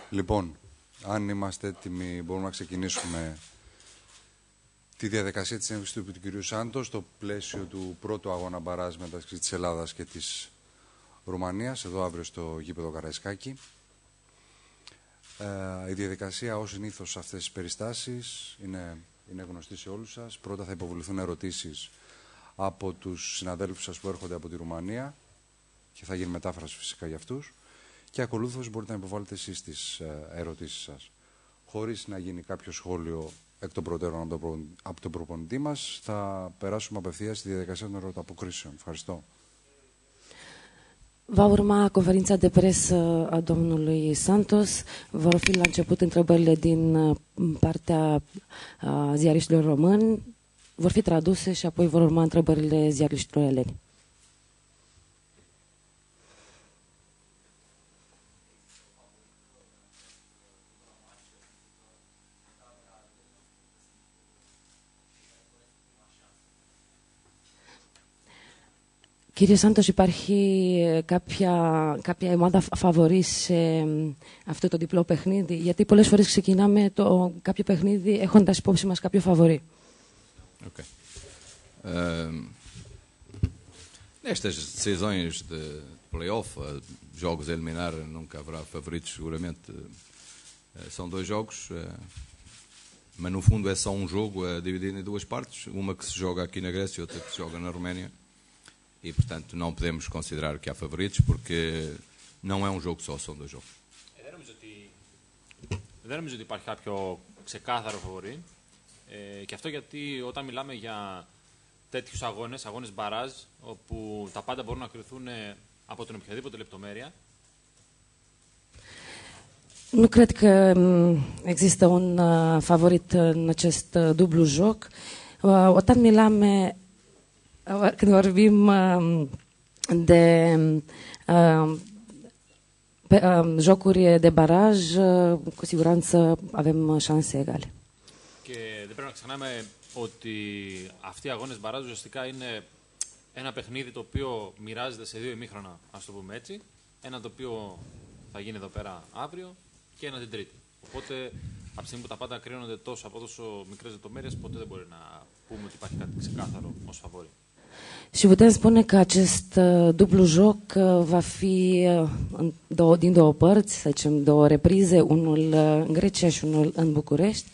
Λοιπόν, αν είμαστε έτοιμοι, μπορούμε να ξεκινήσουμε τη διαδικασία της έμφυσης του κ. Σάντος στο πλαίσιο του πρώτου αγώνα μπαράζ μεταξύ της Ελλάδας και της Ρουμανίας, εδώ αύριο στο γήπεδο Καραϊσκάκη. Η διαδικασία, ως συνήθως σε αυτές τις περιστάσεις, είναι γνωστή σε όλους σας. Πρώτα θα υποβληθούν ερωτήσεις από τους συναδέλφους σας που έρχονται από τη Ρουμανία και θα γίνει μετάφραση φυσικά για αυτούς. Και ακολούθως μπορείτε να υποβάλλετε εσείς τις ερωτήσεις σας. Χωρίς να γίνει κάποιο σχόλιο εκ των προτέρων από τον προπονητή μας, θα perasουμε απευθείας στη διαδικασία των ερωταποκρίσεων. Ευχαριστώ. Va urma conferința de presă a domnului Santos. Vor fi la început întrebările din partea ziariștilor români. Vor fi traduse și apoi vor urma întrebările ziariștilor eleni. Κύριε Σάντος, υπάρχει κάποια ομάδα φαβορή σε αυτό το διπλό παιχνίδι? Γιατί πολλές φορές ξεκινάμε κάποιο παιχνίδι έχοντας υπόψη μας κάποιο φαβορή. Ok. Nestas decisões de play-off, jogos a eliminar, nunca haverá favoritos, seguramente. São dois jogos, mas no fundo é só um jogo dividido em duas partes, uma que se joga aqui na Grécia e outra que se joga na Roménia. E, portanto, não podemos considerar que há favoritos, porque não é um jogo só, são dois jogos. Δεν νομίζω ότι υπάρχει κάποιο ξεκάθαρο φαβορί. Και αυτό γιατί όταν μιλάμε για τέτοιους αγώνες μπαράζ, όπου τα πάντα μπορούν να κρυθούν από την οποιαδήποτε λεπτομέρεια. Nu cred că există un favorit în acest dublu joc. Όταν μιλάμε, când vorbim de jocuri de baraj, cu siguranță avem șanse egale. Και δεν πρέπει να ξεχνάμε ότι αυτοί οι αγώνες μπαράζ ουσιαστικά είναι ένα παιχνίδι το οποίο μοιράζεται σε δύο ημίχρονα, ας το πούμε έτσι. Ένα το οποίο θα γίνει εδώ πέρα αύριο και ένα την Τρίτη. Οπότε, από τη στιγμή που τα πάντα κρίνονται από τόσο μικρές λεπτομέρειες, ποτέ δεν μπορεί να πούμε ότι υπάρχει κάτι ξεκάθαρο ως φαβόρι. Și putem spune că acest dublu joc va fi din două părți, să zicem, două reprize, unul în Grecia și unul în București.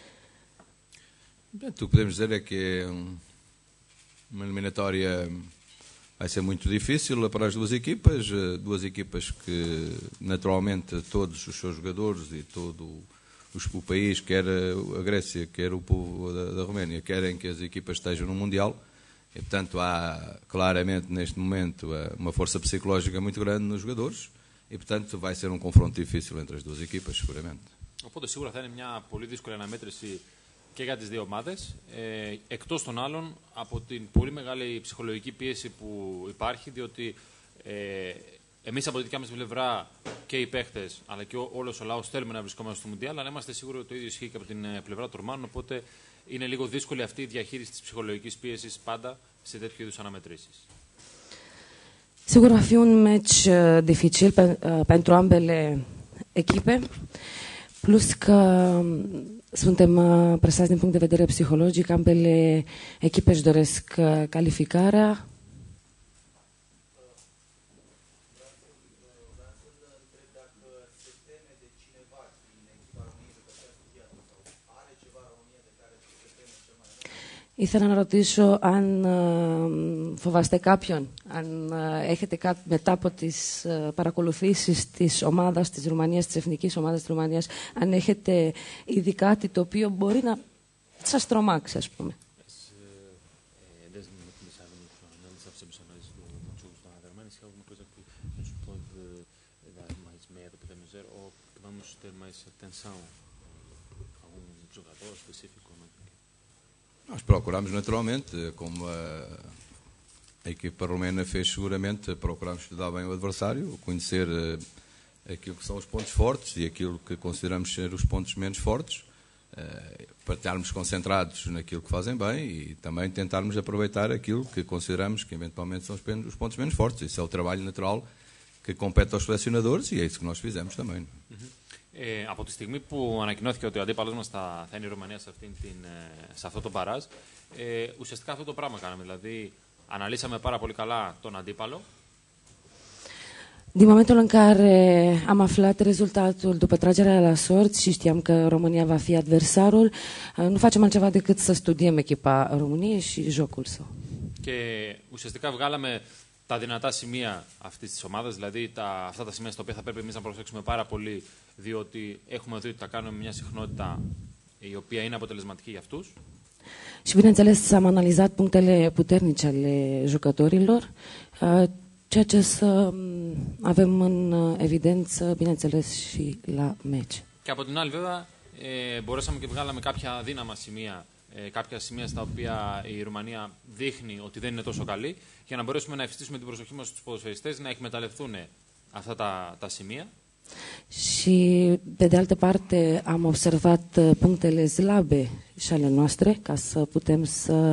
O que podemos dizer é que uma eliminatória vai ser muito difícil para as duas equipas que naturalmente todos os seus jogadores e todo o país, quer a Grécia, quer o povo da Roménia, querem que as equipas estejam no Mundial. E, portanto, há claramente neste momento uma força psicológica muito grande nos jogadores e, portanto, vai ser um confronto difícil entre as duas equipas, seguramente. Οπότε σίγουρα θα είναι μια πολύ δύσκολη αναμέτρηση και για τις δύο ομάδες, εκτός των άλλων από την πολύ μεγάλη ψυχολογική πίεση που υπάρχει, διότι εμείς από τη δικιά μας πλευρά και οι παίχτες αλλά και όλος ο λαός θέλουμε να βρισκόμαστε στο Μουντιάλ, αλλά είμαστε σίγουροι ότι το ίδιο ισχύει και από την πλευρά των Ρουμάνων, οπότε είναι λίγο δύσκολη αυτή η διαχείριση της ψυχολογικής πίεσης πάντα σε τέτοιου είδους αναμετρήσεις. Sigur va fi un meci dificil pentru ambele echipe, plus că suntem presați din punct de vedere psihologic, ambele echipe își doresc calificarea. Ήθελα να ρωτήσω αν φοβάστε κάποιον, αν έχετε μετά από τις παρακολουθήσεις της ομάδας της Ρουμανίας, της εθνικής ομάδας της Ρουμανίας, αν έχετε ήδη κάτι το οποίο μπορεί να σας τρομάξει, ας πούμε. Nós procuramos naturalmente, como a equipa romena fez seguramente, procuramos estudar bem o adversário, conhecer aquilo que são os pontos fortes e aquilo que consideramos ser os pontos menos fortes, para estarmos concentrados naquilo que fazem bem e também tentarmos aproveitar aquilo que consideramos que eventualmente são os pontos menos fortes. Isso é o trabalho natural que compete aos selecionadores e é isso que nós fizemos também. Από τη στιγμή που ανακοινώθηκε ότι ο αντίπαλος μας θα είναι η Ρουμανία σε αυτό το μπαράζ, ουσιαστικά αυτό το πράγμα κάναμε. Δηλαδή, αναλύσαμε πάρα πολύ καλά τον αντίπαλο. Din momentul în care am aflat rezultatul după tragerea la sorți și știam că România va fi adversarul, nu facem altceva decât să studiem echipa României și jocul său. Και ουσιαστικά βγάλαμε τα δυνατά σημεία αυτής της ομάδας, δηλαδή αυτά τα σημεία στα οποία θα πρέπει εμείς να προσέξουμε πάρα πολύ, διότι έχουμε δει ότι τα κάνουμε με μια συχνότητα η οποία είναι αποτελεσματική για αυτούς. Și bineînțeles am analizat punctele puternice ale jucătorilor, ceea ce să avem în evidență, bineînțeles, și la meci. Και από την άλλη, βέβαια, μπορέσαμε και βγάλαμε κάποια αδύναμα σημεία, κάποια σημεία στα οποία η Ρουμανία δείχνει ότι δεν είναι τόσο καλή, για να μπορέσουμε να ευστήσουμε την προσοχή μας στους ποδοσφαιριστές να εκμεταλλευτούν αυτά τα σημεία. Și, pe de altă parte, am observat punctele slabe și ale noastre, ca să putem să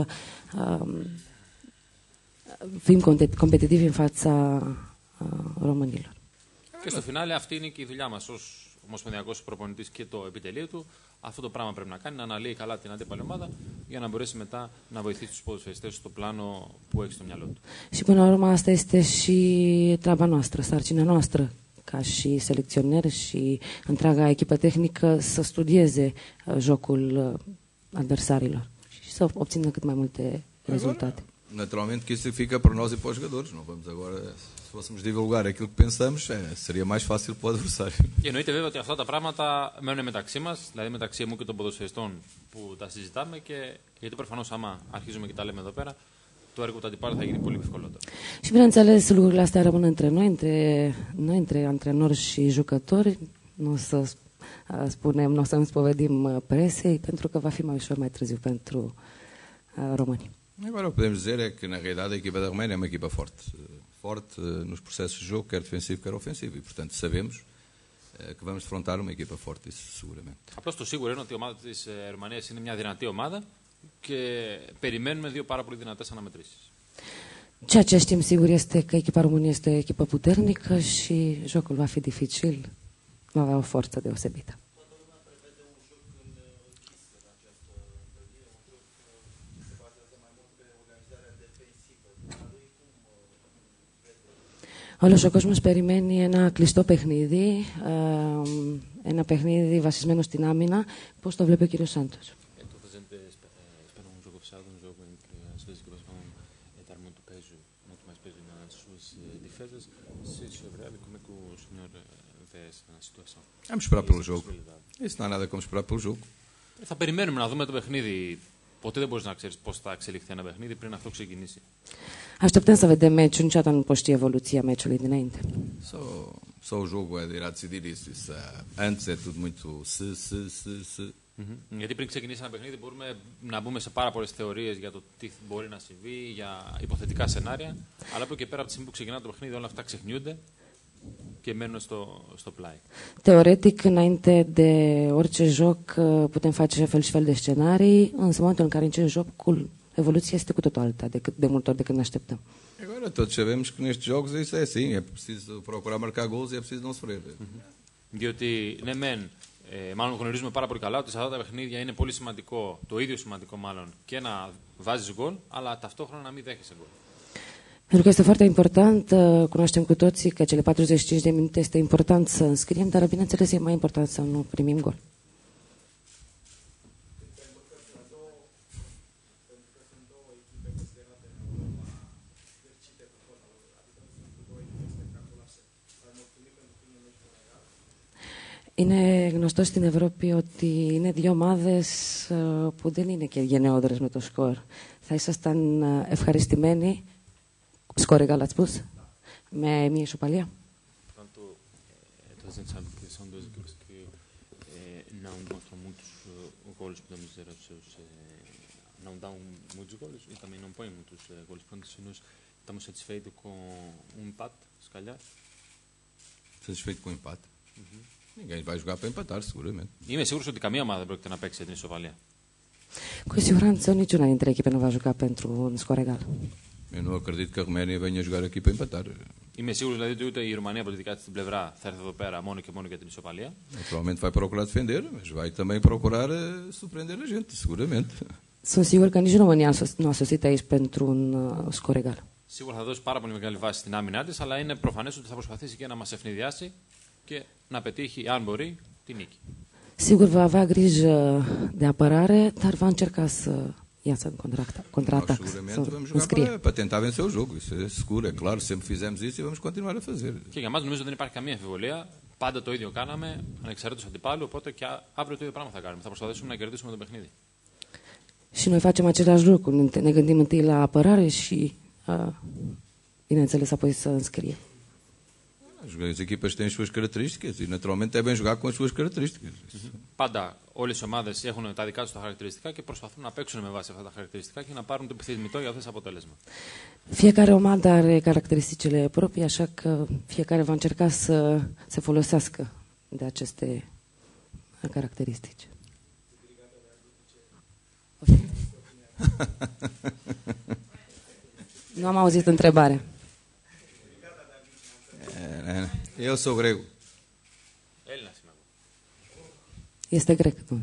fim competitivi în fața românilor. Και στο φινάλε αυτή είναι και η δουλειά μας ως ομοσπονδιακός προπονητής και το επιτελείο του. Αυτό το πράγμα πρέπει να κάνει, να αναλύει καλά την αντίπαλη ομάδα για να μπορέσει μετά να βοηθήσει τους ποδοσφαιριστές στο πλάνο που έχει στο μυαλό του. Și până la urmă asta este și treaba noastră, sarcina noastră, ca și selecționeri și întreaga echipă tehnică să studieze jocul adversarilor și să obțină cât mai multe rezultate. Naturalmente que isso fica para nós e para os jogadores. Não vamos agora, se fôssemos divulgar aquilo que pensamos, seria mais fácil para o adversário. Και εννοείται βέβαια ότι αυτά τα πράγματα μένουν μεταξύ μας, δηλαδή μεταξύ μου και των ποδοσφαιριστών που τα συζητάμε, και γιατί προφανώς άμα αρχίζουμε και τα λέμε εδώ πέρα, το έργο του αντιπάλου θα γίνει πολύ ευκολότερο. Și bineînțeles lucrurile astea rămân între noi, între antrenori și jucători. Nu o să spunem, nu o să ne spovedim presei, pentru că va fi mai ușor mai târziu pentru români. Agora o que podemos dizer é que, na realidade, a equipa da Roménia é uma equipa forte. Forte nos processos de jogo, quer defensivo, quer ofensivo. E, portanto, sabemos que vamos defrontar uma equipa forte, isso seguramente. Απλώς το σίγουρο είναι ότι η ομάδα της Ρουμανίας είναι μια δυνατή ομάδα και περιμένουμε δύο πάρα πολύ δυνατές αναμετρήσεις. Ceea ce știm sigur este că echipa României este o echipă puternică și jocul va fi dificil, va avea o forță deosebită. Όλος ο κόσμος περιμένει ένα κλειστό παιχνίδι, ένα παιχνίδι βασισμένο στην άμυνα. Πώς το βλέπει ο κύριος Σάντος? Vamos esperar pelo jogo. Isso não há nada como esperar pelo jogo. Θα περιμένουμε να δούμε το παιχνίδι. Ποτέ δεν μπορείς να ξέρεις πώς θα εξελιχθεί ένα παιχνίδι πριν αυτό ξεκινήσει. Așteptăm să vedem meciul, niciodată nu poți ști evoluția meciului dinainte. Só o jogo irá decidir isso. Isso antes é tudo muito se. Γιατί πριν ξεκινήσει ένα παιχνίδι μπορούμε να μπούμε σε πάρα πολλές θεωρίες για το τι μπορεί να συμβεί, για υποθετικά σενάρια, αλλά από εκεί και πέρα από τη στιγμή που ξεκινά το παιχνίδι όλα αυτά ξεχνιούνται και μένουν στο πλάι. Teoretic, înainte de orice joc, putem face fel și fel de scenarii, însă în momentul în care începe jocul, evoluția este cu totul alta, de multe ori decât ne așteptăm. Agora todos sabemos que nestes jogos isso é assim, é preciso procurar marcar gols e é preciso não sofrer. Διότι, ναι μεν, μάλλον γνωρίζουμε πάρα πολύ καλά ότι σε αυτά τα παιχνίδια είναι πολύ σημαντικό, το ίδιο σημαντικό μάλλον, και να βάζεις γκολ, αλλά ταυτόχρονα να μην δέχεσαι γκολ. Pentru că este foarte important, cunoaștem cu toții că cele 45 de minute este important să înscriem, dar bineînțeles e mai important să nu primim gol. Είναι γνωστό στην Ευρώπη ότι είναι δύο ομάδες που δεν είναι και γενναιόδορες με το σκορ. Θα ήσασταν ευχαριστημένοι, σκορ egal ați spus, με μια ισοπαλία. São duas equipes que não demonstram muitos golos, podemos dizer, aos seus. Não dão muitos golos e também não põem muitos golos. Portanto, se nós estamos satisfeitos com empate, se calhar. Satisfeito com o empate? Ninguém vai jogar para empatar, seguramente. Είμαι σίγουρος ότι καμία ομάδα δεν πρόκειται να παίξει την ισοπαλία. Cu siguranță niciuna dintre echipe nu va juca pentru un scor egal. Eu não acredito que a Roménia venha jogar aqui para empatar. Είμαι σίγουρος δηλαδή ότι ούτε η Ρουμανία από τη δικά της την πλευρά θα έρθει εδώ πέρα μόνο και μόνο για την ισοπαλία. Naturalmente vai procurar defender, mas vai também procurar surpreender a gente, seguramente. Sunt sigur că nici România nu a sosit aici pentru un scor egal. Σίγουρα θα δώσει πάρα πολύ μεγάλη βάση στην άμυνά της, αλλά είναι προφανές ότι θα προσπαθήσει και να μας ευνηδιάσει και να πετύχει, αν μπορεί, τη νίκη. Sigur va avea grijă de apărare, dar va încerca să iasă în contra-atac, Seguramente să vamos jogar înscrie. para tentar vencer o jogo, isso é seguro, é claro, sempre fizemos isso e vamos continuar a fazer. Και για μας νομίζω δεν υπάρχει καμία αμφιβολία. Πάντα το ίδιο κάναμε, ανεξαρτήτως αντιπάλου, οπότε και αύριο το ίδιο πράγμα θα κάνουμε. Θα προσπαθήσουμε να κερδίσουμε το παιχνίδι. Și noi facem același lucru, ne gândim întâi la apărare și, bineînțeles, apoi să înscrie. As equipas têm as suas características e naturalmente devem jogar com as suas características. Πάντα όλες οι ομάδες έχουν τα δικά τους τα χαρακτηριστικά και προσπαθούν να παίξουν με βάση αυτά τα χαρακτηριστικά και να πάρουν το επιθυμητό για αυτές αποτέλεσμα. Fiecare omadă are caracteristicile proprii, așa că fiecare va încerca să se folosească de aceste caracteristici. Nu am auzit întrebare. Eu sou grego. Έλληνας είμαι εγώ. Este grec, nu?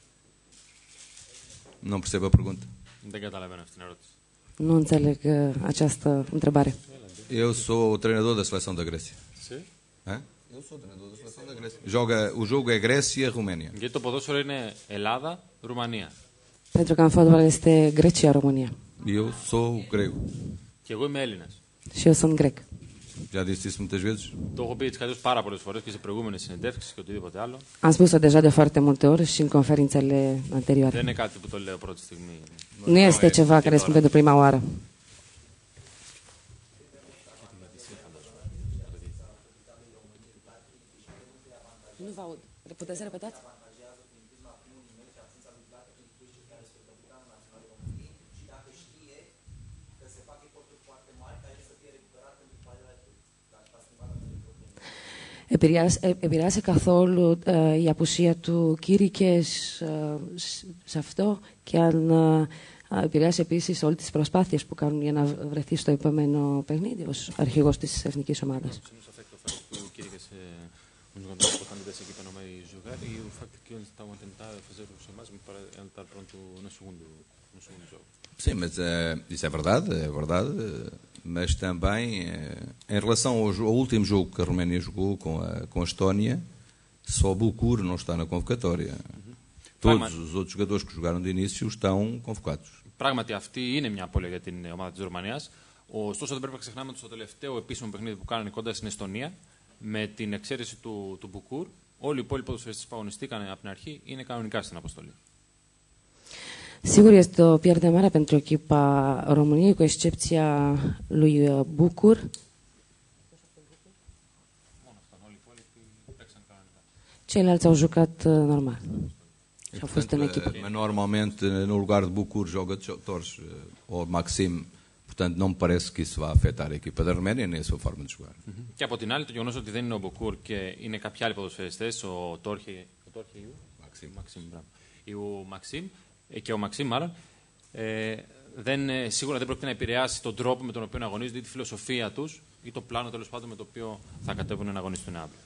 Não percebo a pergunta. Δεν καταλαβαίνω αυτή την ερώτηση. Nu înțeleg această întrebare. Eu sou o treinador da seleção da Grécia. Sim. Hã? Eu sou o treinador da seleção da Grécia. O jogo é Grécia-Roménia. Γιατί το ποδόσφαιρο είναι Ελλάδα-Ρουμανία. Pentru că în fotbal este Grecia-România. Eu sou grego. Και εγώ είμαι Έλληνας. Și eu sunt grec. Já disse isso muitas vezes. Το έχω πει έτσι καλώς πάρα πολλές φορές και σε προηγούμενες συνεντεύξεις και οτιδήποτε άλλο. Am spus-o deja de foarte multe ori și în conferințele Δεν anterioare. είναι κάτι που το λέω πρώτη στιγμή. Nu este ceva care spun pentru prima oară. Nu vă aud. Puteți să repetați? Επηρεάσε καθόλου η απουσία του Κήρικες σε αυτό και αν επηρεάσει επίσης όλες τις προσπάθειες που κάνουν για να βρεθεί στο επόμενο παιχνίδι ως αρχηγός της εθνικής ομάδας. O Quirigas um jogador importante dessa equipa não vai jogar e o facto que eles estavam a tentar fazer o máximo para ele estar pronto no segundo jogo. Sim, mas isso é verdade, mas também em relação ao último jogo que a Roménia jogou com a Estónia, só Bucur não está na convocatória. Todos os outros jogadores que jogaram de início estão convocados. Πράγματι αυτή είναι μια απώλεια για την ομάδα της Ρουμανίας. Ωστόσο δεν πρέπει να ξεχνάμε ότι στο τελευταίο επίσημο παιχνίδι που κάνανε κοντά στην Εστονία, με την εξαίρεση του Μπουκούρ, όλοι οι υπόλοιποι ποδοσφαιριστές που αγωνιστήκαν από την αρχή είναι κανονικά στην αποστολή. Sigur, este o pierdere mare pentru echipa României, cu excepția lui Bucur. Ceilalți au jucat normal. Și au fost în echipă. Mas normalmente no lugar de Bucur joga Torres ou Maxim, portanto não me parece que isso vá afetar a equipa da Roménia nem a sua forma de jogar. Και από την άλλη, το γεγονός ότι δεν είναι ο Μπουκούρ και είναι κάποιοι άλλοι ποδοσφαιριστές, ο Τόρχε ο Μαξίμ και ο Μαξίμ μάλλον, σίγουρα δεν πρόκειται να επηρεάσει τον τρόπο με τον οποίο αγωνίζονται ή τη φιλοσοφία τους ή το πλάνο τέλος πάντων με το οποίο θα κατέβουν να αγωνιστούν αύριο.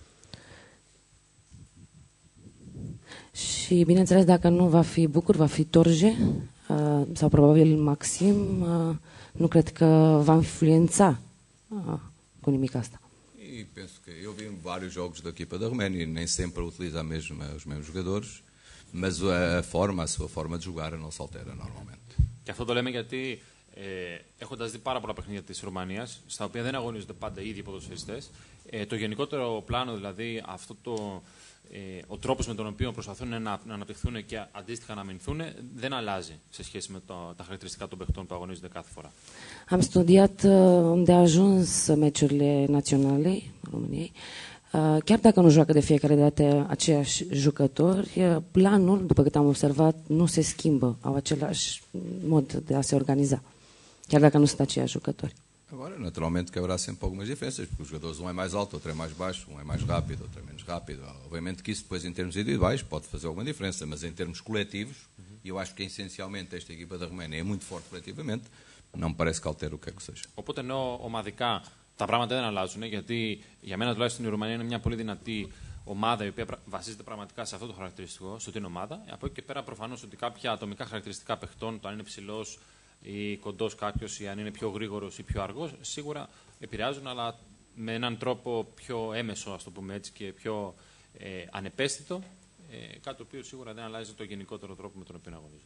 Și, bineînțeles, dacă nu va fi Bucur, va fi Torje sau probabil Maxim, nu cred că va influența cu nimic asta. E penso que eu vi vários jogos da equipa da Roménia, nem sempre utiliza os mesmos jogadores, mas a sua forma de jogar não se altera normalmente. Και αυτό το λέμε γιατί έχοντας δει πάρα πολλά παιχνίδια της Ρουμανίας, στα οποία δεν αγωνίζονται πάντα οι ίδιοι ποδοσφαιριστές, το γενικότερο πλάνο, δηλαδή ο τρόπος με τον οποίο προσπαθούν να αναπτυχθούν και αντίστοιχα να αμυνθούν, δεν αλλάζει σε σχέση με τα χαρακτηριστικά των παιχτών που αγωνίζονται κάθε φορά. Am studiat unde a ajuns meciurile naționale României. Chiar dacă nu joacă de fiecare dată aceiași jucători, planul, după cât am observat, nu se schimbă. Au același mod de a se organiza, chiar dacă nu sunt aceiași jucători. Agora, naturalmente, que haverá sempre algumas diferenças, porque os jogadores um é mais alto, outro é mais baixo, um é mais rápido, outro é menos rápido. Obviamente que isso depois, em termos individuais, pode fazer alguma diferença, mas em termos coletivos, e eu acho que essencialmente esta equipa da Roménia é muito forte coletivamente, não me parece que altere o que é que seja. Οπότε ενώ ομαδικά τα πράγματα δεν αλλάζουν. Γιατί για μένα τουλάχιστον η Ρουμανία είναι μια πολύ δυνατή ομάδα η οποία βασίζεται πραγματικά σε αυτό το χαρακτηριστικό, στο ότι είναι ομάδα. Από εκεί και πέρα, προφανώς ότι κάποια ατομικά χαρακτηριστικά παιχτών, το αν είναι ψηλός ή κοντός κάποιος, ή αν είναι πιο γρήγορος ή πιο αργός, σίγουρα επηρεάζουν, αλλά με έναν τρόπο πιο έμεσο, ας το πούμε έτσι, και πιο ανεπαίσθητο. Κάτι το οποίο σίγουρα δεν αλλάζει το γενικότερο τρόπο με τον οποίο αγωνίζεται.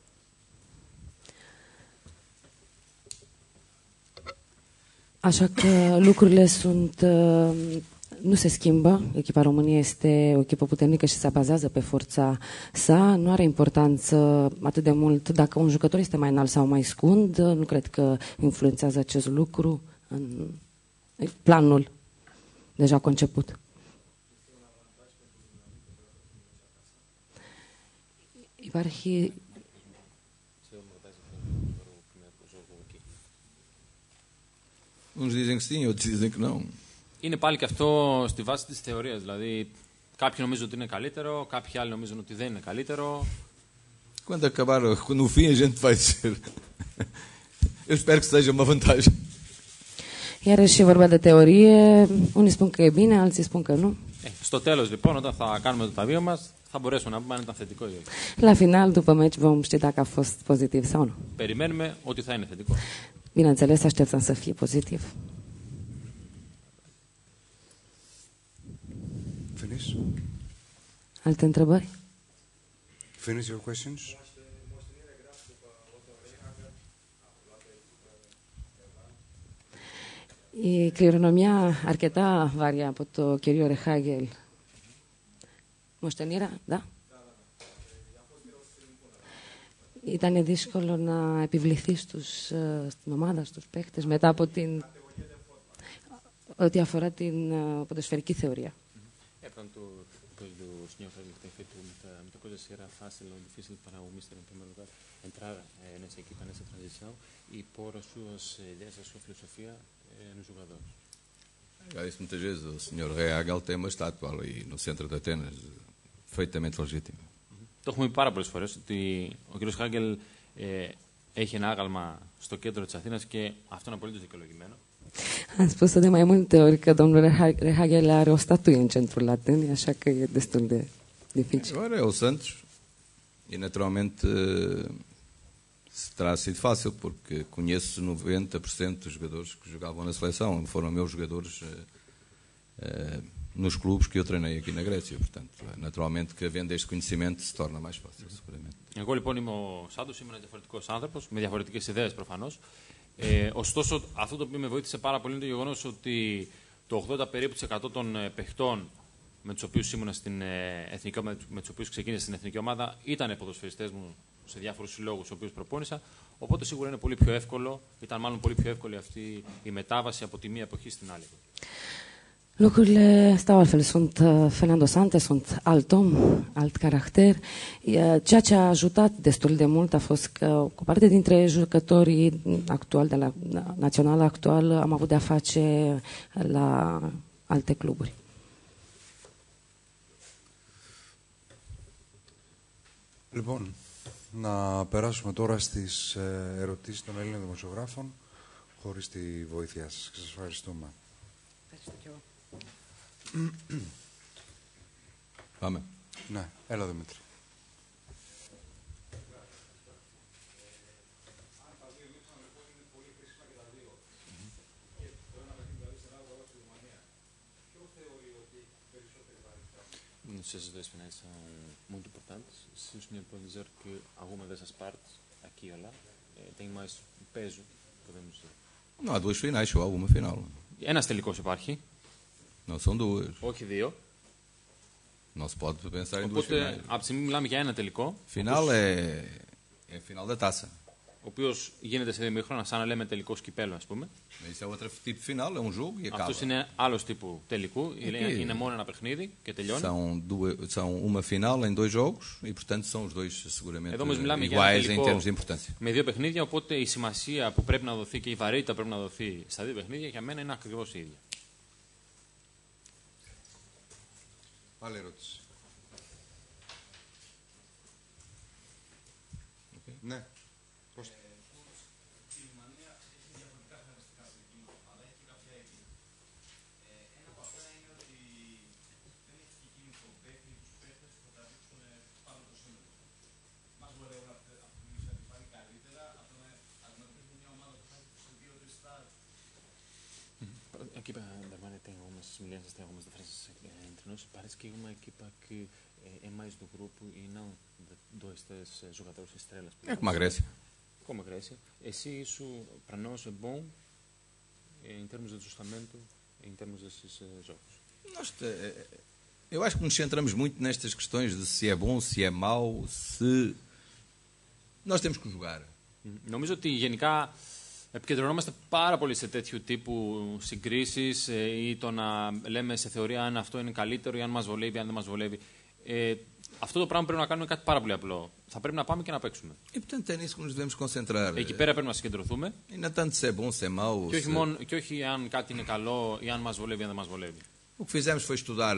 Așa că lucrurile nu se schimbă. Echipa României este o echipă puternică și se bazează pe forța sa. Nu are importanță atât de mult dacă un jucător este mai înalt sau mai scund. Nu cred că influențează acest lucru în planul deja conceput. Υπάρχει... Uns dizem que sim, outros dizem que não. Είναι πάλι και αυτό στη βάση της θεωρίας. Δηλαδή, κάποιοι νομίζουν ότι είναι καλύτερο, κάποιοι άλλοι νομίζουν ότι δεν είναι καλύτερο. Quando acabar, no fim a gente vai dizer. Eu espero que seja uma vantagem. Iarăși e vorba de teorie. Unii spun că e bine, alții spun că nu. Στο τέλος, λοιπόν, όταν θα κάνουμε το ταβείο μας, θα μπορέσουμε να πούμε αν ήταν θετικό ή όχι. La final, după meci, vom ști dacă a fost pozitiv sau nu. Περιμένουμε ότι θα είναι θετικό. Bineînțeles, așteptăm să fie pozitiv. Finish? Alte întrebări? Finish your questions? Η κληρονομιά αρκετά βάρια από το κύριο Ρεχάγελ. Moștenirea, da? Ήταν δύσκολο να επιβληθεί στην ομάδα, στους παίκτες, μετά από ό,τι αφορά την ποδοσφαιρική θεωρία. Pronto, depois do senhor Hegel ter feito muita coisa, se era fácil ou difícil para o Mister, em primeiro lugar, entrar nessa equipa, nessa transição e pôr as suas ideias, a sua filosofia nos jogadores. Já disse muitas vezes, o Sr. Hegel tem uma estátua ali no centro de Atenas, perfeitamente legítima. Το έχουμε πει πάρα πολλές φορές ότι ο κ. Χάγκελ έχει ένα άγαλμα στο κέντρο της Αθήνας και αυτό είναι απολύτως δικαιολογημένο. Am spus-o de mai multe ori că domnul Rehagel are o statuie în centrul Atenei, așa că e destul de dificil. Agora é o Santos e naturalmente terá sido fácil porque conheço 90% dos jogadores que jogavam na seleção, foram meus jogadores nos clubes que eu treinei aqui na Grécia, portanto, naturalmente que havendo este conhecimento se torna mais fácil, seguramente. Εγώ λοιπόν είμαι ο Σάντος, είμαι ένας διαφορετικός άνθρωπος, με διαφορετικές ιδέες προφανώς. Ωστόσο, αυτό το οποίο με βοήθησε πάρα πολύ είναι το γεγονός ότι το 80% περίπου των παιχτών με τους οποίους ήμουν στην εθνική, με τους οποίους ξεκίνησα στην εθνική ομάδα ήταν ποδοσφαιριστές μου σε διάφορους συλλόγους, τους οποίους προπόνησα. Οπότε σίγουρα είναι πολύ πιο εύκολο, ήταν μάλλον πολύ πιο εύκολη αυτή η μετάβαση από τη μία εποχή στην άλλη. Lucrurile stau altfel. Sunt Fernando Santos, sunt alt om, alt caracter. Ceea ce a ajutat destul de mult a fost că cu parte dintre jucătorii actuali, de la națională actuală, am avut de-a face la alte cluburi. Λοιπόν, να περάσουμε τώρα στις ερωτήσεις των Ελλήνων δημοσιογράφων, χωρίς τη βοήθειά σας. Σας ευχαριστούμε. Πάμε. Ναι, έλα Δημήτρη. Essas duas finais são muito importantes. Se o senhor pode dizer que alguma dessas partes, aqui ou lá, tem mais peso, podemos dizer. Não há duas finais, só há uma final. Ένας τελικός υπάρχει. Não são duas. Όχι δύο. Não se pode pensar em duas Οπότε, finais. από τη στιγμή μιλάμε για ένα τελικό. Final é final da taça. Ο οποίος γίνεται σε δύο ημίχρονα, σαν να λέμε τελικό σκυπέλο, ας πούμε. Isso é outro tipo de final, é um jogo e acaba. Αυτός είναι άλλος τύπου τελικού. Είναι μόνο ένα παιχνίδι και τελειώνει. São uma final em dois jogos e, portanto, são os dois seguramente Εδώ όμως μιλάμε για ένα iguais em τελικό termos de importância. με δύο παιχνίδια, οπότε η σημασία που πρέπει να δοθεί και η βαρύτητα που πρέπει να δοθεί στα δύο παιχνίδια για μένα είναι ακριβώς η ίδια. Άλλη ερώτηση. Ναι. Πώς... Aqui tem algumas semelhanças, tem algumas diferenças entre nós. Parece que é uma equipa que é mais do grupo e não de 2, 3 jogadores estrelas. É como a Grécia. Como a Grécia. E se isso para nós é bom em termos de ajustamento, em termos desses jogos? Eu acho que nos centramos muito nestas questões de se é bom, se é mau, se... Nós temos que jogar. Νομίζω ότι γενικά επικεντρωνόμαστε πάρα πολύ σε τέτοιου τύπου συγκρίσεις ή το να λέμε σε θεωρία αν αυτό είναι καλύτερο ή αν μας βολεύει, αν δεν μας βολεύει. Αυτό το πράγμα πρέπει να κάνουμε κάτι πάρα πολύ απλό. Θα πρέπει να πάμε και να παίξουμε. E portanto é nisso que nos devemos concentrar. Εκεί πέρα πρέπει να συγκεντρωθούμε. Ainda tanto se é bom, se é mau. Και όχι αν κάτι είναι καλό ή αν μας βολεύει ή αν δεν μας βολεύει. O que fizemos foi estudar,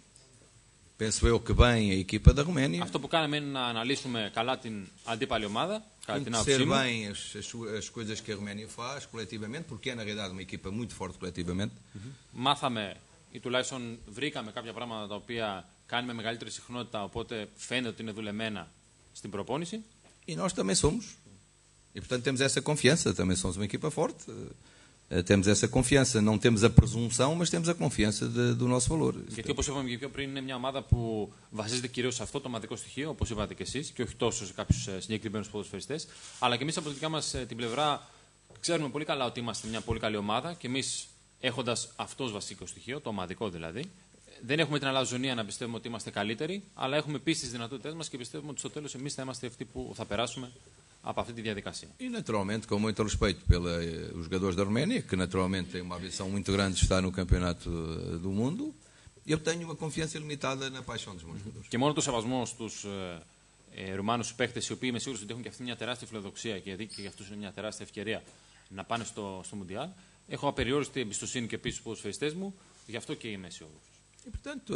penso eu, que bem a equipa da Roménia. Αυτό που κάναμε είναι να αναλύσουμε καλά την αντίπαλη ομάδα, κατά την άποψή Conhecer μου. bem as coisas que a Roménia faz coletivamente, porque é na realidade uma equipa muito forte coletivamente. Μάθαμε ή τουλάχιστον βρήκαμε κάποια πράγματα τα οποία κάνει με μεγαλύτερη συχνότητα, οπότε φαίνεται ότι είναι δουλεμένα στην προπόνηση. E nós também somos. E portanto temos essa confiança, também somos uma equipa forte. Temos essa confiança, não temos a presunção, mas temos a confiança do nosso valor. Γιατί όπως είπαμε και πιο πριν, είναι μια ομάδα που βασίζεται κυρίως σε αυτό το ομαδικό στοιχείο, όπως είπατε και εσείς, και όχι τόσο σε κάποιους συγκεκριμένους ποδοσφαιριστές. Αλλά και εμείς από τη δικιά μας την πλευρά ξέρουμε πολύ καλά ότι είμαστε μια πολύ καλή ομάδα και εμείς έχοντας αυτό ως βασικό στοιχείο, το ομαδικό δηλαδή, δεν έχουμε την αλαζονία να πιστεύουμε ότι είμαστε καλύτεροι, αλλά έχουμε επίσης τις δυνατότητές μας και πιστεύουμε ότι στο τέλος εμείς θα είμαστε αυτοί που θα περάσουμε από αυτή τη διαδικασία. E naturalmente, com muito respeito pelos jogadores da Roménia, que naturalmente têm uma ambição muito grande de estar no campeonato do mundo, eu tenho uma confiança ilimitada na paixão dos meus jogadores. Και μόνο το σεβασμό στους Ρουμάνους παίκτες, οι οποίοι είμαι σίγουρος ότι έχουν και αυτή μια τεράστια φιλοδοξία και για αυτούς είναι μια τεράστια ευκαιρία να πάνε στο Μουντιάλ, έχω απεριόριστη εμπιστοσύνη και επίσης στους ποδοσφαιριστές μου, γι' αυτό και είμαι αισιόδοξος. E portanto,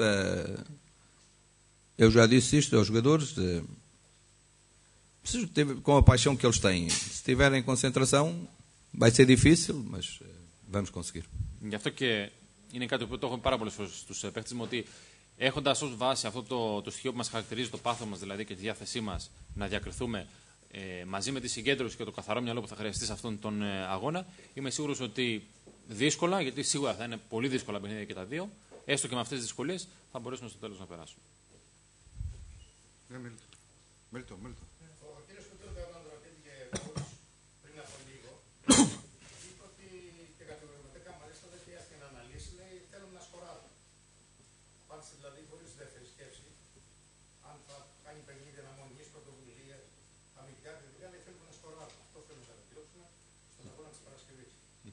eu já disse isto aos jogadores. Com a paixão que eles têm, se tiverem concentração, vai ser difícil, mas vamos conseguir. Γι' αυτό και είναι κάτι που το έχω πάρα πολλές φορές στους παίκτες μου, ότι έχοντας ως βάση αυτό το στοιχείο που μας χαρακτηρίζει, το πάθος μας δηλαδή και τη διάθεσή μας να διακριθούμε μαζί με τη συγκέντρωση και το καθαρό μυαλό που θα χρειαστεί σε αυτόν τον αγώνα, είμαι σίγουρος ότι δύσκολα, γιατί σίγουρα θα είναι πολύ δύσκολα παιχνίδια και τα δύο, έστω και με αυτές τις δυσκολίες θα μπορέσουμε στο τέλος να περάσουμε. Μίλτο. Ο κύριος Κουτρούτα, όταν τον ρωτήθηκε πριν από λίγο, είπε ότι και κατηγορηματικά μάλιστα δεν χρειάστηκε να αναλύσει, λέει θέλουμε να σκοράρουμε. Απάντησε δηλαδή χωρίς δεύτερη σκέψη, αν θα κάνει παιχνίδι αναμονής, πρωτοβουλίας, αμυντικά κριτικά, λέει θέλουμε να σκοράρουμε. Αυτό θέλουμε να βελτιώσουμε στον αγώνα της Παρασκευής.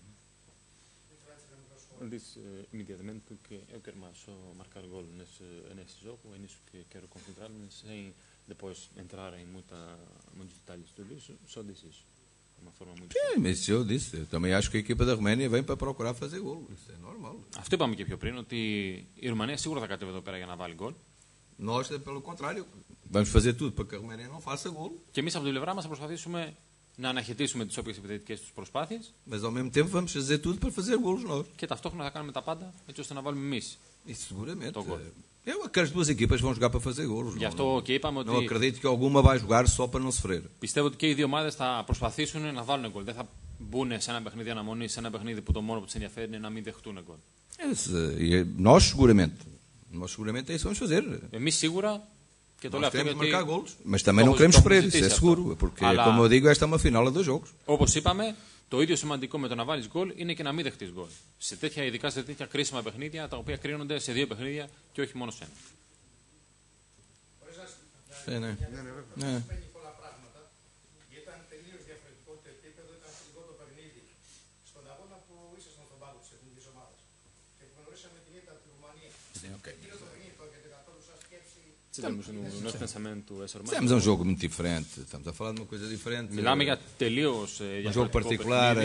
Ele disse imediatamente que eu quero mais só marcar gol nesse jogo, é nisso que quero concentrar-me, sem depois entrar em muitos detalhes. Tudo isso, só disse isso. De uma forma muito. Sim, mas eu disse, eu também acho que a equipa da Roménia vem para procurar fazer gol. Isso é normal. Αυτό είπαμε και πιο πριν, ότι η Ρουμανία σίγουρα θα κατέβει εδώ πέρα για να βάλει γκολ. Nós, pelo contrário, vamos fazer tudo para que a Roménia não faça gol. Και εμείς από την πλευρά μας θα προσπαθήσουμε να αναχαιτήσουμε τις όποιες επιθετικές τους προσπάθειες. Mas ao mesmo tempo vamos fazer tudo para fazer golos nós. Και ταυτόχρονα θα κάνουμε τα πάντα έτσι ώστε να βάλουμε εμείς. E seguramente. Tô gol. Eu acredito que as duas equipas vão jogar para fazer golos. Γι' αυτό και είπαμε Não ότι acredito que alguma vai jogar só para não sofrer. πιστεύω ότι και οι δύο ομάδες θα προσπαθήσουν να βάλουν γκολ. Δεν θα μπουν σε ένα παιχνίδι αναμονή, σε ένα παιχνίδι που το μόνο που τους ενδιαφέρει είναι να μην δεχτούν γκολ. Nós seguramente é isso que vamos fazer. Εμείς σίγουρα. Και το λέω Nós αυτό queremos marcar γιατί. golos, mas também não queremos sofrer, isso é seguro. Porque, como eu digo, esta é uma final a dois jogos. Όπως είπαμε, το ίδιο σημαντικό με το να βάλεις γκολ είναι και να μην δεχτείς γκολ. Ειδικά σε τέτοια κρίσιμα παιχνίδια, τα οποία κρίνονται σε δύο παιχνίδια και όχι μόνο σε ένα. Σημαίνει πολλά πράγματα, γιατί ήταν τελείως διαφορετικό το επίπεδο, ήταν θετικό το παιχνίδι στον αγώνα που ήσασταν στον πάγκο της εθνικής ομάδας. Και που γνωρίσαμε την ήττα από τη Ρουμανία. Εκείνο το παιχνίδι το έχετε καθόλου σαν σκέψη? Fizemos um jogo muito diferente, estamos a falar de uma coisa diferente. Μιλάμε για τελείως Um jogo particular,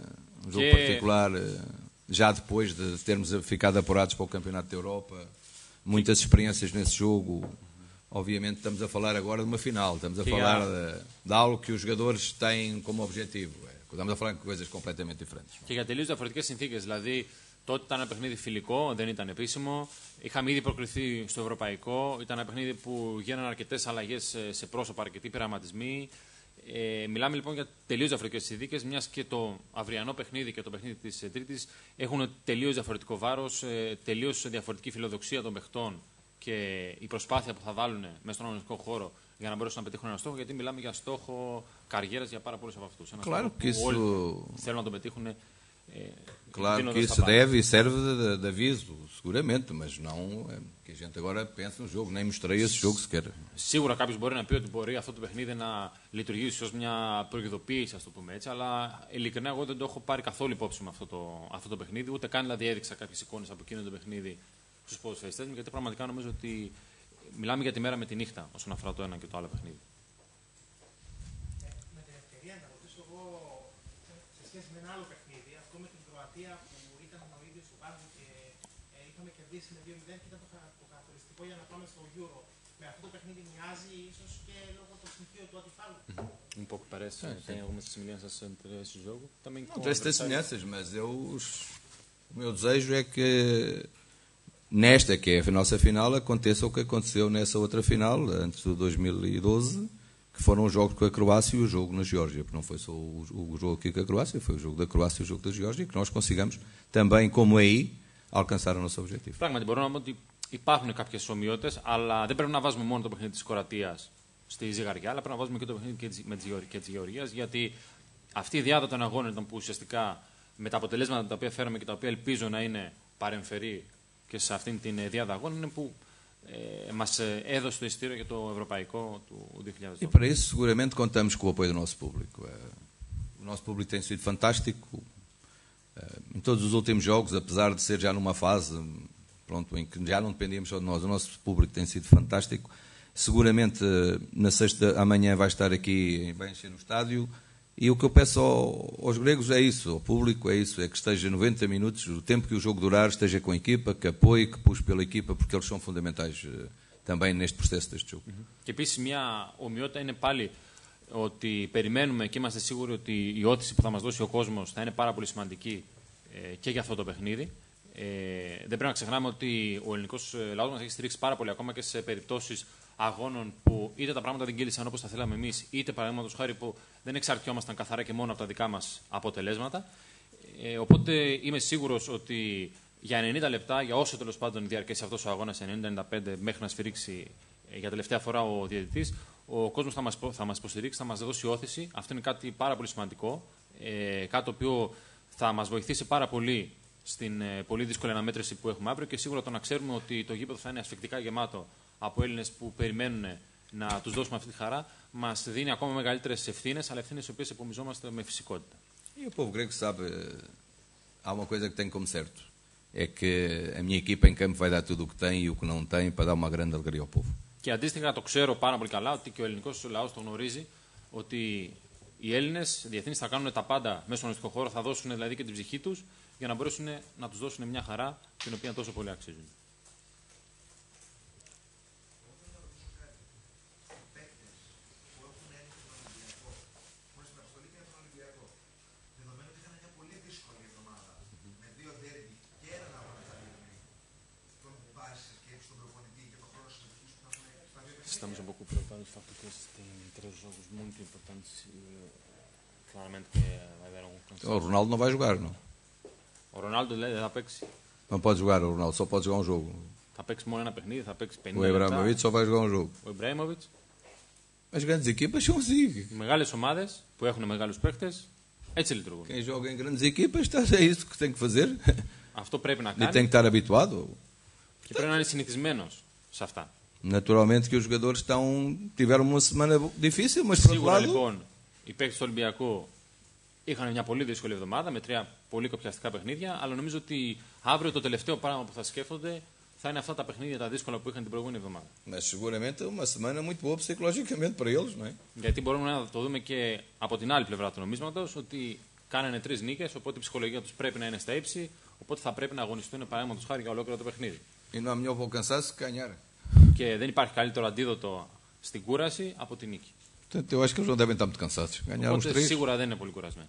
já depois de termos ficado apurados para o Campeonato da Europa, muitas experiências nesse jogo. Obviamente estamos a falar agora de uma final, estamos a falar de algo que os jogadores têm como objetivo. Estamos a falar de coisas completamente diferentes. Και για τελείως διαφορετικές συνθήκες. Δηλαδή, τότε ήταν ένα παιχνίδι φιλικό, δεν ήταν επίσημο. Είχαμε ήδη προκριθεί στο ευρωπαϊκό. Ήταν ένα παιχνίδι που γίνανε αρκετές αλλαγές σε πρόσωπα, αρκετοί πειραματισμοί. Μιλάμε λοιπόν για τελείως διαφορετικές συνθήκες, μιας και το αυριανό παιχνίδι και το παιχνίδι της Τρίτης έχουν τελείως διαφορετικό βάρος, τελείως διαφορετική φιλοδοξία των παιχτών και η προσπάθεια που θα βάλουν μέσα στον αγωνιστικό χώρο για να μπορέσουν να πετύχουν ένα στόχο, γιατί μιλάμε για στόχο καριέρας για πάρα πολλούς από αυτούς. Ένα Claro que που όλοι isso, θέλουν να τον πετύχουν. claro que isso deve e serve de aviso, seguramente, mas não é que a gente agora pensa no jogo, nem mostrei esse jogo sequer. Σίγουρα κάποιος μπορεί να πει ότι μπορεί αυτό το παιχνίδι να λειτουργήσει ως μια προειδοποίηση, ας το πούμε έτσι, αλλά ειλικρινά εγώ δεν το έχω πάρει καθόλου υπόψη με αυτό το παιχνίδι, ούτε καν δηλαδή έδειξα κάποιες εικόνες από εκείνο το παιχνίδι στους ποδοσφαιριστές μου, γιατί πραγματικά νομίζω ότι μιλάμε για τη μέρα με τη νύχτα όσον αφορά το ένα και το άλλο παιχνίδι. Με την ευκαιρία να ρωτήσω εγώ σε σχέση με ένα άλλο παιχνίδι, αυτό με την Κροατία που ήταν ο ίδιος ο Πάγκο και είχαμε κερδίσει με 2-0 και ήταν το χαρακτηριστικό για να πάμε στο Euro. Με αυτό το παιχνίδι mοιάζει ίσως και λόγω του στοιχείου του αντιφάλου. Um pouco parece, tem algumas semelhanças entre esse jogo. Também Não, tem semelhanças, mas o meu desejo é que nesta, que é a nossa final, aconteça o que aconteceu nessa outra final, antes do 2012, que foram os jogos com a Croácia e o jogo na Geórgia, porque não foi só o jogo aqui com a Croácia, foi o jogo da Croácia e o jogo da Geórgia, que nós consigamos também, como aí, alcançar o nosso objetivo. Πράγματι, μπορώ να πω ότι υπάρχουν κάποιες ομοιότητες, αλλά δεν πρέπει να βάζουμε μόνο το παιχνίδι της Κροατίας στη ζυγαριά, αλλά πρέπει να βάζουμε και το παιχνίδι και της Γεωργίας, γιατί αυτή η διάδα των αγώνων ήταν που ουσιαστικά με τα αποτελέσματα τα οποία φέραμε και τα οποία ελπίζω να είναι παρεμφερή και σε αυτήν την διάδα αγώνων, είναι που μας έδωσε το εισιτήριο για το ευρωπαϊκό του 2012. E para isso, seguramente, contamos com o apoio do nosso público. O nosso público tem sido fantástico. Em todos os últimos jogos, apesar de ser já numa fase pronto, em que já não dependíamos só de nós, o nosso público tem sido fantástico. Seguramente, na sexta, amanhã vai estar aqui, vai encher no estádio. E o que eu peço aos gregos é isso, ao público é isso, é que esteja 90 minutos, o tempo que o jogo durar, esteja com a equipa, que apoie, que puxe pela equipa, porque eles são fundamentais também neste processo deste jogo. Και επίσης μια ομοιότητα είναι πάλι ότι περιμένουμε και είμαστε σίγουροι ότι η όθηση που θα μας δώσει ο κόσμος θα είναι πάρα πολύ σημαντική και για αυτό το παιχνίδι. Δεν πρέπει να ξεχνάμε ότι ο ελληνικός λαός μας έχει στηρίξει πάρα πολύ ακόμα και σε περιπτώσεις αγώνων που είτε τα πράγματα δεν κύλησαν όπως τα θέλαμε εμείς, είτε παραδείγματος χάρη που δεν εξαρτιόμασταν καθαρά και μόνο από τα δικά μας αποτελέσματα. Οπότε είμαι σίγουρος ότι για 90 λεπτά, για όσο τέλος πάντων διαρκέσει αυτός ο αγώνας, 90-95 μέχρι να σφυρίξει για τελευταία φορά ο διαιτητής, ο κόσμος θα μας υποστηρίξει, θα μας δώσει όθηση. Αυτό είναι κάτι πάρα πολύ σημαντικό. Κάτι το οποίο θα μας βοηθήσει πάρα πολύ στην πολύ δύσκολη αναμέτρηση που έχουμε αύριο και σίγουρα το να ξέρουμε ότι το γήπεδο θα είναι ασφικτικά γεμάτο από Έλληνες που περιμένουν να τους δώσουμε αυτή τη χαρά, μας δίνει ακόμα μεγαλύτερες ευθύνες, αλλά ευθύνες οι οποίες επομιζόμαστε με φυσικότητα. E o povo grego sabe, há uma coisa que tem como certo, é que a minha equipa em campo vai dar tudo o que tem e o que não tem para dar uma grande alegria ao povo. Και αντίστοιχα το ξέρω πάρα πολύ καλά ότι και ο ελληνικός λαός το γνωρίζει ότι οι Έλληνες διεθνείς θα κάνουν τα πάντα μέσα στον αγωνιστικό χώρο, θα δώσουν δηλαδή και την ψυχή τους για να μπορέσουν να τους δώσουν μια χαρά την οποία τόσο πολύ αξίζουν. Estamos um pouco preocupados do facto que eles têm 3 jogos muito importantes e claramente que vai haver algum cansaço. O Ronaldo não vai jogar, não? Ο Ρονάλντο λέει δεν θα παίξει. Não pode jogar o Ronaldo, só pode jogar um jogo. Θα παίξει μόνο ένα παιχνίδι, θα παίξει 50 O λεπτά. Ibrahimovic só vai jogar um jogo. Ο Ιμπραήμοβιτς. As grandes equipas são assim. Οι μεγάλες ομάδες που έχουν μεγάλους παίχτες έτσι λειτουργούν. Quem joga em grandes equipas é isso que tem que fazer. Αυτό πρέπει να E tem κάνει que estar habituado. και πρέπει να είναι συνηθισμένος σε αυτά. Naturalmente que os jogadores tiveram uma semana difícil, mas por outro Σίγουρα lado, λοιπόν οι παίκτες του Ολυμπιακού είχαν μια πολύ δύσκολη εβδομάδα με 3 πολύ κοπιαστικά παιχνίδια, αλλά νομίζω ότι αύριο το τελευταίο πράγμα που θα σκέφτονται θα είναι αυτά τα παιχνίδια τα δύσκολα που είχαν την προηγούμενη εβδομάδα. mas seguramente uma semana muito boa psicologicamente para eles, não é? Γιατί μπορούμε να το δούμε και από την άλλη πλευρά του νομίσματος, ότι κάνανε 3 νίκες, οπότε η ψυχολογία τους πρέπει να είναι στα ύψη, οπότε θα πρέπει να αγωνιστούν παραδείγματος χάρη για ολόκληρο το παιχνίδι. E não há melhor para o cansaço que ganhar. Και δεν υπάρχει καλύτερο αντίδοτο στην κούραση από την νίκη. Portanto, eu acho que eles não devem estar muito cansados. Ganhar uns Οπότε 3. σίγουρα δεν είναι πολύ κουρασμένοι.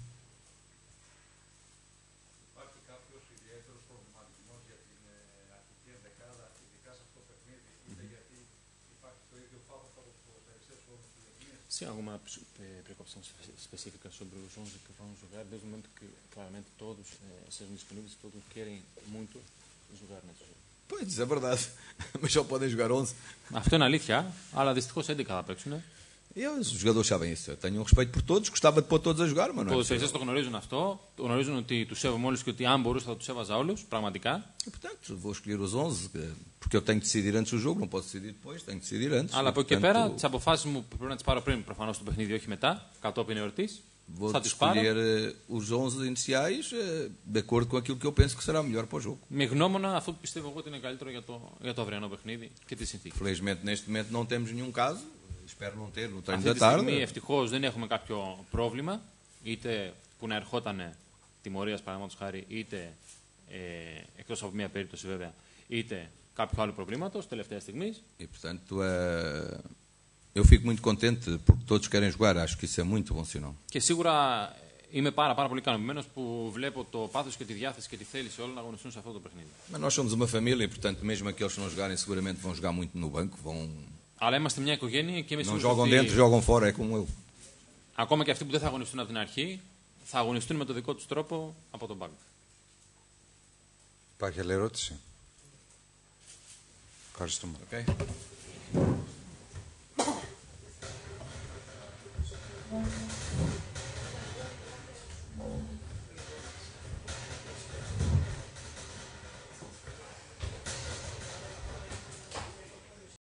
Υπάρχει κάποιος ιδιαίτερος προβληματισμός για την αρχική ενδεκάδα, ειδικά σε αυτό το παιχνίδι, είτε γιατί υπάρχει το ίδιο φάβο από τους ποδοσφαιριστές όλους τους διεθνείς. Sim, alguma preocupação específica sobre os 11 que vão jogar, desde o momento que, claramente, todos sejam disponíveis, todos querem muito jogar nesse jogo. Pois, é verdade. Mas só podem jogar 11. Αυτό είναι αλήθεια, αλλά δυστυχώς 11 θα παίξουν. Os jogadores sabem isso. Eu tenho um respeito por todos, gostava de pôr todos a jogar, mas Οι não é ποδοσφαιριστές possível. το γνωρίζουν αυτό, γνωρίζουν ότι τους σέβομαι όλους και ότι αν μπορούσα θα τους έβαζα όλους, πραγματικά. E, portanto, vou escolher os 11, porque eu tenho que decidir antes do jogo, não posso decidir depois, tenho que decidir antes. Αλλά E, από εκεί και portanto, πέρα, τις αποφάσεις μου πρέπει να τις πάρω πριν προφανώς το παιχνίδι, όχι μετά, κατόπιν εορτής. vou Θα τις πάρω escolher os 11 iniciais de acordo com aquilo que eu penso que será melhor para o jogo. με γνώμονα αυτό που πιστεύω εγώ ότι είναι καλύτερο για το αυριανό παιχνίδι και τη συνθήκη. Felizmente, neste momento, não temos nenhum caso. Espero não ter no treino Αυτή da τη στιγμή tarde. ευτυχώς δεν έχουμε κάποιο πρόβλημα, είτε που να ερχόταν τιμωρίας παραδείγματος χάρη, είτε εκτός από μια περίπτωση βέβαια, είτε κάποιο άλλο προβλήματος τελευταία στιγμής. E, portanto, eu fico muito contente porque todos querem jogar. Acho que isso é muito bom sinal. Και σίγουρα είμαι πάρα πολύ ικανοποιημένος που βλέπω το πάθος και τη διάθεση και τη θέληση όλων να αγωνιστούν σε αυτό το παιχνίδι. Mas nós somos uma família e, portanto, mesmo aqueles que não jogarem, seguramente vão jogar muito no banco. Αλλά είμαστε μια οικογένεια και είμαι Não σίγουρος jogam dentro, ότι jogam fora, é como eu. ακόμα και αυτοί που δεν θα αγωνιστούν από την αρχή, θα αγωνιστούν με το δικό τους τρόπο από τον πάγκο. Υπάρχει άλλη ερώτηση? Ευχαριστούμε. Okay?